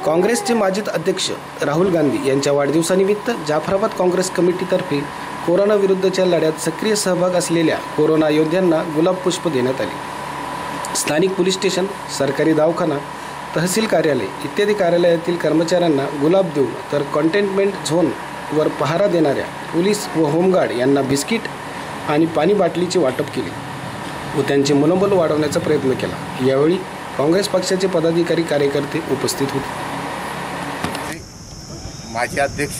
काँग्रेसचे माजी अध्यक्ष राहुल गांधी यांच्या वाढदिवसानिमित्त जाफराबाद काँग्रेस कमिटीतर्फे कोरोना विरुद्धच्या लढ्यात सक्रिय सहभाग असलेल्या कोरोना योद्ध्यांना गुलाब पुष्प देण्यात आले। स्थानिक पोलीस स्टेशन, सरकारी दवाखाना, तहसील कार्यालय इत्यादी कार्यालयातील कर्मचाऱ्यांना गुलाब देऊन तर कंटेनमेंट झोनवर पहारा देणाऱ्या पोलीस व होमगार्ड यांना बिस्किट आणि पाणी बाटलीचे वाटप केले व त्यांचे मनोबल वाढवण्याचा प्रयत्न केला। यावेळी काँग्रेस पक्षाचे पदाधिकारी कार्यकर्ते उपस्थित होते। माजी अध्यक्ष,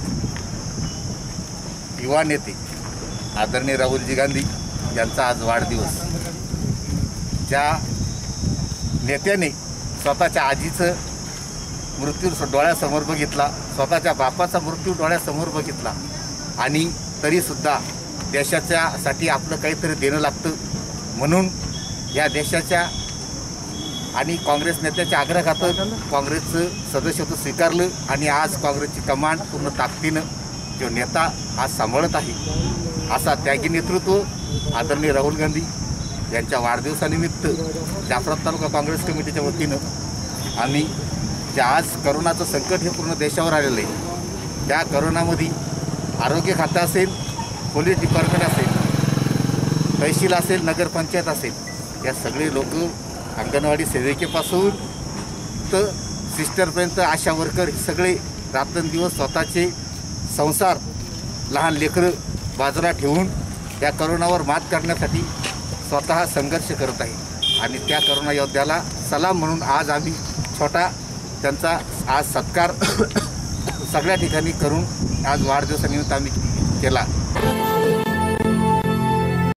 युवा नेते आदरणीय राहुलजी गांधी यांचा आज वाढदिवस। ज्या नेत्याने स्वतःच्या आजीचं मृत्यू डोळ्यासमोर बघितला, स्वतःच्या बापाचा मृत्यू डोळ्यासमोर बघितला आणि तरीसुद्धा देशाच्यासाठी आपलं काहीतरी देणं लागतं म्हणून या देशाच्या आणि काँग्रेस नेत्याच्या आग्रहाखातर काँग्रेसचं सदस्यत्व स्वीकारलं आणि आज काँग्रेसची कमांड पूर्ण ताकदीनं जो नेता आज सांभाळत आहे, असा त्यागी नेतृत्व आदरणीय राहुल गांधी यांच्या वाढदिवसानिमित्त जाफराबाद तालुका काँग्रेस कमिटीच्या वतीनं आम्ही जे आज करोनाचं संकट हे पूर्ण देशावर आलेलं आहे, त्या करोनामध्ये आरोग्य खातं असेल, पोलीस डिपार्टमेंट असेल, तहसील असेल, नगरपंचायत असेल, या सगळे लोक अंगणवाडी सेविकेपासून तर सिस्टरपर्यंत आशा वर्कर सगळे रात्रंदिवस स्वतःचे संसार, लहान लेकरं बाजूला ठेवून या करोनावर मात करण्यासाठी स्वतः संघर्ष करत आहे आणि त्या करोना योद्ध्याला सलाम म्हणून आज आम्ही छोटा त्यांचा आज सत्कार सगळ्या ठिकाणी करून आज वाढदिवसानिमित्त आम्ही केला।